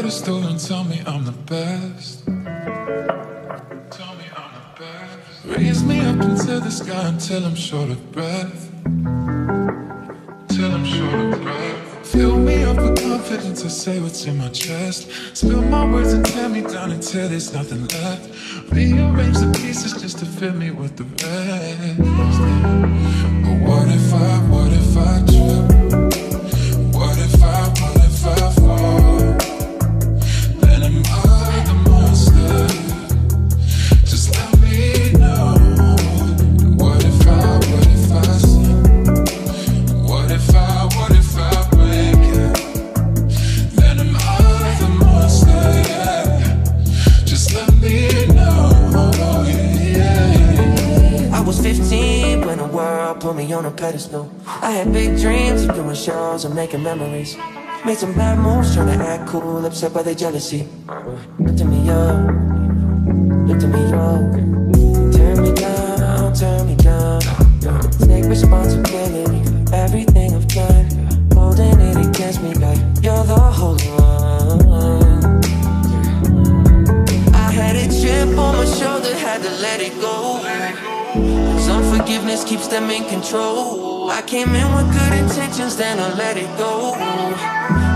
pedestal and tell me I'm the best. Tell me I'm the best. Raise me up into the sky until I'm short of breath. Till I'm short of breath. Fill me up with confidence to say what's in my chest. Spill my words and tear me down until there's nothing left. Rearrange the pieces just to fill me with the rest. But what if I trip? What if I fall? Then am I the monster? Just let me know. What if I sin? What if I break it? Then am I the monster? Yeah. Just let me know. Yeah. I was 15 when the world put me on a pedestal. I had big dreams of doing shows and making memories. Made some bad moves trying to act cool, upset by their jealousy. Lifting me up, lifting me up. Turn me down, turn me down. Take responsibility for everything I've done. Holding it against me like you're the whole one. I had a chip on my shoulder, had to let it go. Unforgiveness keeps them in control. I came in with good intentions, then I let it go.